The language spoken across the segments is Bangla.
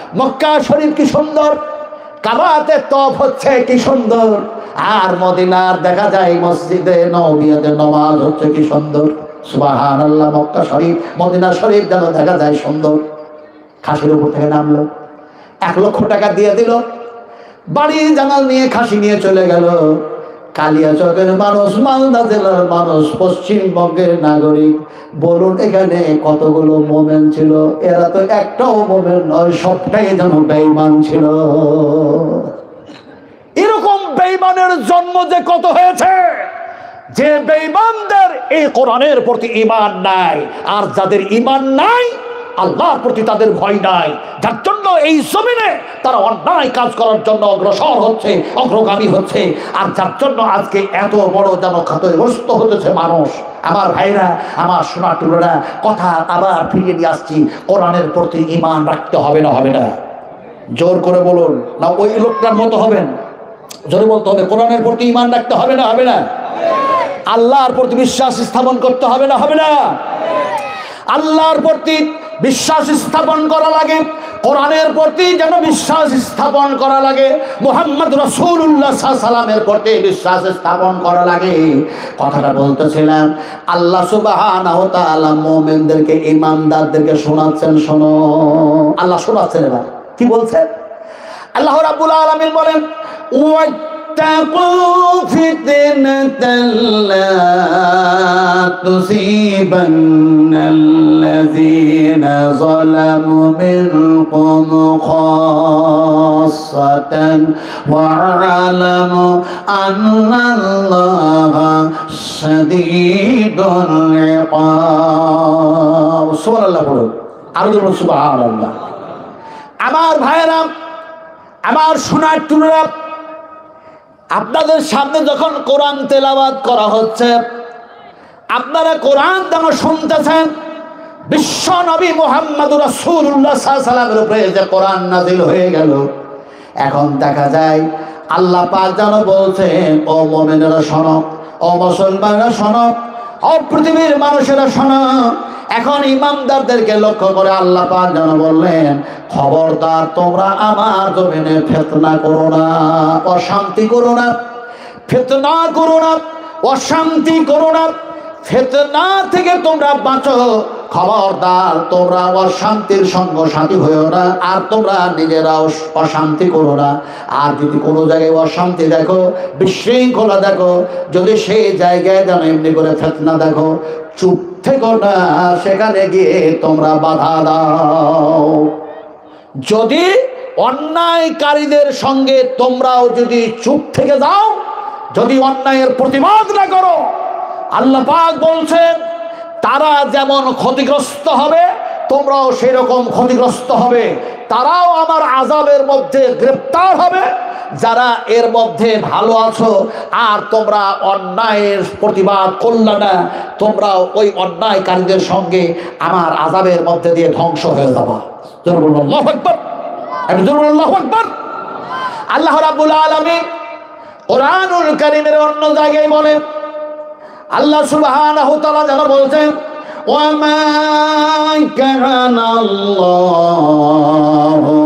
মক্কা শরীফ কি সুন্দর, কাবাতে তওয়াফ হচ্ছে কি সুন্দর, আর মদিনার দেখা যায় মসজিদে নববিয়াতে নামাজ হচ্ছে কি সুন্দর। সুবহানাল্লাহ। মক্কা শরীফ মদিনা শরীফ যেন দেখা যায় সুন্দর। খাসির উপর থেকে নামলো, 1 লক্ষ টাকা দিয়ে দিল, বাড়ি জামাল নিয়ে খাসি নিয়ে চলে গেল। কালিয়াচকের মানুষ, মালদা জেলার মানুষ, পশ্চিমবঙ্গের নাগরিক, বলুন এখানে কতগুলো মোমেন ছিল? এরা তো একটাও মোমেন নয়, সবটাই যেন বেঈমান ছিল। এরকম বেঈমানের জন্ম যে কত হয়েছে, যে বেঈমানদের এই কোরআনের প্রতি ঈমান নাই, আর যাদের ঈমান নাই আল্লাহর প্রতি তাদের ভয় নাই, যার জন্য এই জমিনে তারা অন্যায় কাজ করার জন্য অগ্রসর হচ্ছে, অগ্রগামী হচ্ছে, আর যার জন্য আজকে এত বড় যেন ক্ষতিগ্রস্ত হতেছে মানুষ। আমার ভাইরা, আমার সোনা টুকরা, কথা আবার ফিরিয়ে নিয়ে আসছি, কোরআনের প্রতি ঈমান রাখতে হবে না? হবে না? জোর করে বলুন না, ওই লোকটার মতো হবেন? জোরে বলতে হবে, কোরআনের প্রতি ঈমান রাখতে হবে না? হবে না? আল্লাহর প্রতি বিশ্বাস স্থাপন করতে হবে না? হবে না? আল্লাহর প্রতি বিশ্বাস স্থাপন করা লাগে, কোরআনের প্রতি যেন বিশ্বাস স্থাপন করা লাগে, মুহাম্মদ রাসূলুল্লাহ সাল্লাল্লাহু আলাইহি ওয়াসাল্লামের প্রতি বিশ্বাস স্থাপন করা লাগে। কথাটা বলতেছিলাম, আল্লাহ সুবহানাহু ওয়া তাআলা মুমিনদেরকে, ঈমানদারদেরকে শোনাচ্ছেন, শোনো। আল্লাহ শোনাচ্ছেন। এবার কি বলছেন? আল্লাহ রাব্বুল আলামিন বলেন, واتقوا فتنة لا تصيبن الذين ظلموا منكم خاصة واعلموا أن الله شديد العقاب। সুবহানাল্লাহ বলুন, আরো বলুন সুবহানাল্লাহ। আমার ভাইরা, আমার সোনার টুকরা, আপনাদের সামনে যখন কোরআন তেলাওয়াত করা হচ্ছে, আপনারা কোরআন যেন শুনতেছেন, বিশ্ব নবী মুহাম্মদুর রাসূলুল্লাহ সাল্লাল্লাহু আলাইহি ওয়াসাল্লামের উপরে যে কোরআন নাযিল হয়ে গেল, এখন দেখা যায় আল্লাহ পাক যেন বলছেন, ও মুমিনেরা শোনো, ও মুসলমানেরা শোনো, ও পৃথিবীর মানুষেরা শোনো। এখন ইমানদারদেরকে লক্ষ্য করে আল্লাহ পাক যেন বললেন, খবরদার তোমরা আমার জমিনে ফিতনা করো না, অশান্তি করো না, ফিতনা করো না, অশান্তি করো না, ফিতনা থেকে তোমরা বাঁচো। খবরদার তোমরা অশান্তির সঙ্গ সাথী হইও না, আর তোমরা নিজেরাও অশান্তি করো না। আর যদি কোনো জায়গায় অশান্তি দেখো, বিশৃঙ্খলা দেখো, যদি সেই জায়গায় যেন এমনি করে ফিতনা দেখো, চুপ থেকো না, সেখানে গিয়ে তোমরা বাধা দাও। যদি অন্যায়কারীদের সঙ্গে তোমরাও যদি চুপ থেকে যাও, যদি অন্যায়ের প্রতিবাদ না করো, আল্লাহ পাক বলছেন তারা যেমন ক্ষতিগ্রস্ত হবে, তোমরাও সেই রকম ক্ষতিগ্রস্ত হবে, তারাও আমার আযাবের মধ্যে গ্রেফতার হবে। যারা এর মধ্যে ভালো আছো আর তোমরা অন্যায়ের প্রতিবাদ করলে না, তোমরাও ওই অন্যায়কারীদের সঙ্গে আমার আযাবের মধ্যে দিয়ে ধ্বংস হয়ে যাবা। আল্লাহু আকবার, আল্লাহু আকবার। আল্লাহ রাব্বুল আলামিন কোরআনুল কারীমের অন্য জায়গায় বলেন, আল্লাহ সুবহানাহু ওয়া তাআলা যেন বলছেন, ওয়ামা কানাল্লাহু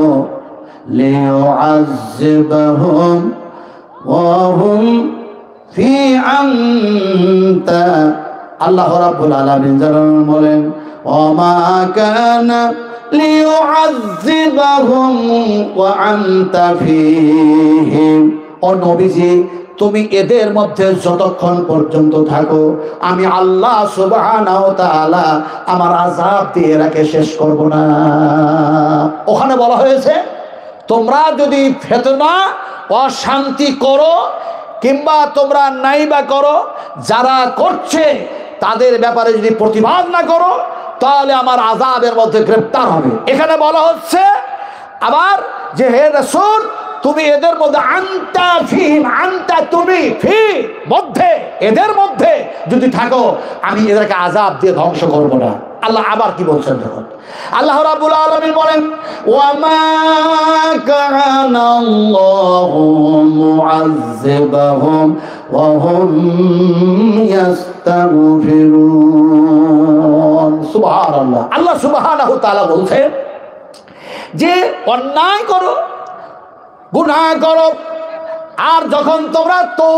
লিউআযযিবাহুম ওয়া হুম ফি আনতা। আল্লাহ রাব্বুল আলামিন যেন বলেন, ওয়ামা কানা লিউআযযিবাহুম ওয়া আনতা ফীহিম। ও নবীজি, তুমি এদের মধ্যে যতক্ষণ পর্যন্ত থাকো, আমি আল্লাহ সুবহানাহু ওয়া তাআলা আমার আযাব দিয়ে এরাকে শেষ করব না। ওখানে বলা হয়েছে, তোমরা যদি ফিতনা অশান্তি করো কিংবা তোমরা নাইবা করো, যারা করছে তাদের ব্যাপারে যদি প্রতিবাদ না করো, তাহলে আমার আযাবের মধ্যে গ্রেফতার হবে। এখানে বলা হচ্ছে আবার যে, হে রাসূল, তুমি এদের মধ্যে, আনতা ফীহিম, আনতা তুমি, ফি মধ্যে, এদের মধ্যে যদি থাকো, আমি এদেরকে আযাব দিয়ে ধ্বংস করব না। আল্লাহ আবার কি বলছেন দেখুন, আল্লাহ রাব্বুল আলামিন বলেন, ওয়ামা কানাল্লাহু মুআযযিবাহুম ওয়া হুম ইস্তাগফিরুন। সুবহানাল্লাহ। আল্লাহ সুবহানাহু ওয়া তাআলা বলছেন, যে অন্যায় করো, গুনাহ করো, আর যখন তোমরা